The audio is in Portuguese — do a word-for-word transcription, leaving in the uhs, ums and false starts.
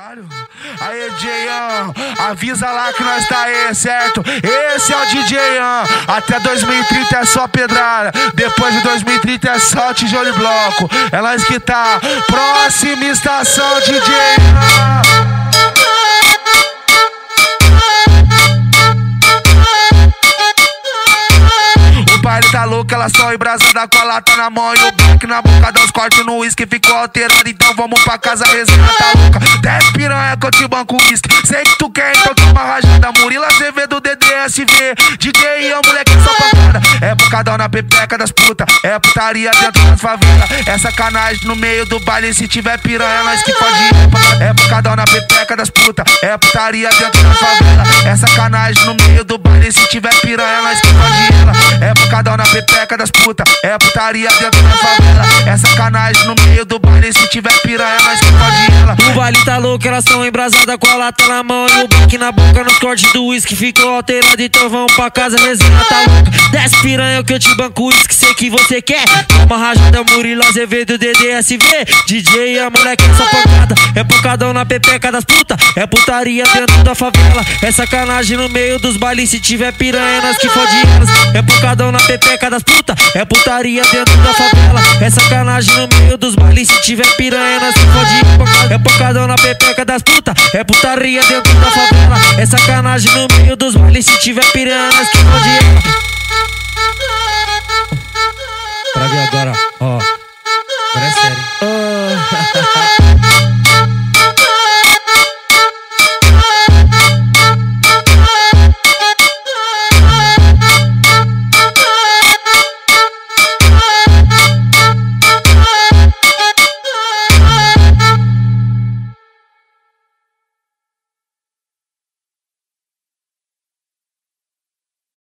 Caralho. Aí, D J Ian, avisa lá que nós tá aí, certo? Esse é o D J Ian. Até dois mil e trinta é só pedrada. Depois de dois mil e trinta é só tijolo e bloco. É nós que tá. Próxima estação, D J Ian. Baile tá louco, elas tão embrasadas com a lata na mão e o black na boca, dá os cortes no uísque, ficou alterado, então vamos pra casa, a resenha tá louca. Desce piranha que eu te banco uísque, sei que tu quer, então toma rajada. Murilo Azevedo, D D S V, D J Ian, moleque só pancada. É bocadão na pepeca das putas, é putaria dentro das favelas. É sacanagem no meio do baile, se tiver piranha, nós que pode. É bocadão na pepeca das putas, é putaria dentro das favelas. É sacanagem no meio do baile, se tiver piranha, nós que pode. É bocadão na pepeca das putas, é putaria dentro da favela. É sacanagem no meio do baile, se tiver piranha, nós que pode ela. O baile tá louco, elas tão embrasadas com a lata na mão e o black na boca, nos cortes do uísque, ficou alterado, então vamos pra casa, a resenha tá louca. Desce piranha que eu te banco uísque, sei que você quer. Toma rajada, Murilo Azevedo, D D S V, D J Ian, moleque só pancada. É pancadão na pepeca das putas, é putaria dentro da favela. É sacanagem no meio dos bailes, se tiver piranha, nós que fode elas. É pancadão na pepeca das putas, é putaria dentro da favela. É sacanagem no meio dos bailes, se tiver piranha, nós que fode. É pancadão na pepeca das putas, é putaria dentro da favela. É sacanagem no meio dos bailes, se tiver piranha, nós que fode. Pra ver agora, ó. Agora é sério. Oh.